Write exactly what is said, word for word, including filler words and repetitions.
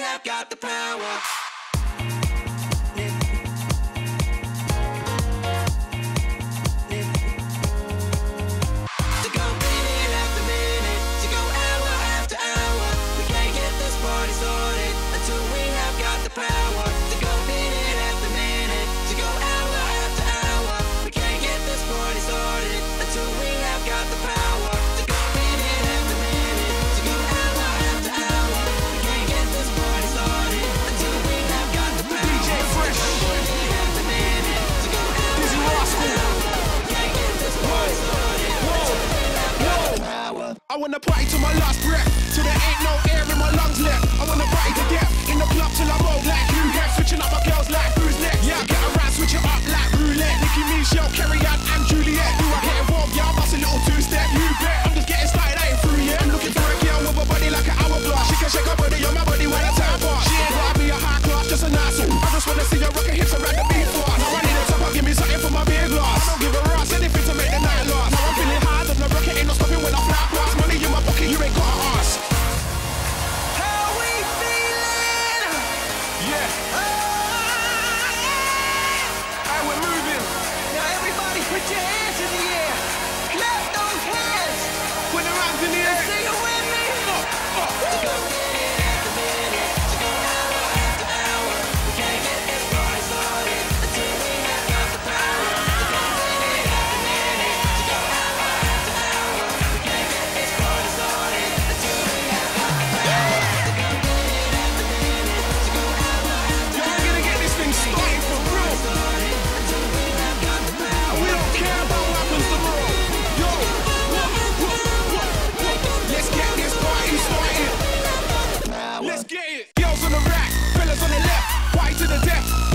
have got the power. I wanna party to my last breath, till there ain't no air in my lungs left. I wanna party to death, in the club till I'm old like hugh, switching up my girls like who's next. Yeah, I get around, switch it up like roulette. Nicki Michelle, kerrie-ann and Juliette. Do I get involved? Yeah, I bust a little two-step. You bet, I'm just getting started, I ain't through yet. I'm looking for a girl with a body like an hourglass. She can shake her body on my body when I time pass. She ain't gotta be a high class, just a nice one. I just wanna see her rockin' hips around the beat floor. Now I need a top, give me something for my beer glass. I don't give a ass, anything to make the night last. Now I'm feeling hard, and the rocket ain't no stopping when I fly past. Money in my pocket, you ain't got to ask. How we feeling? Yeah. Oh, yeah. And we're moving. Now everybody put your hands in the air. Clap those hands. Put your hands in the air. Sing it with me. Oh, oh. To go minute after minute, to go hour after hour. We can't get this party started until we have got the power. To go minute after minute, to go hour after hour. We can't get this party started until we have got the power. To go minute after minute, to go hour after Yo, hour. we're gonna get this thing started for real. Until we have got the power. We don't care about what happens tomorrow. Yo, what, what, what, what? Let's get this party started. Let's get it. Girls on the right, fellas on the left. Party to the death.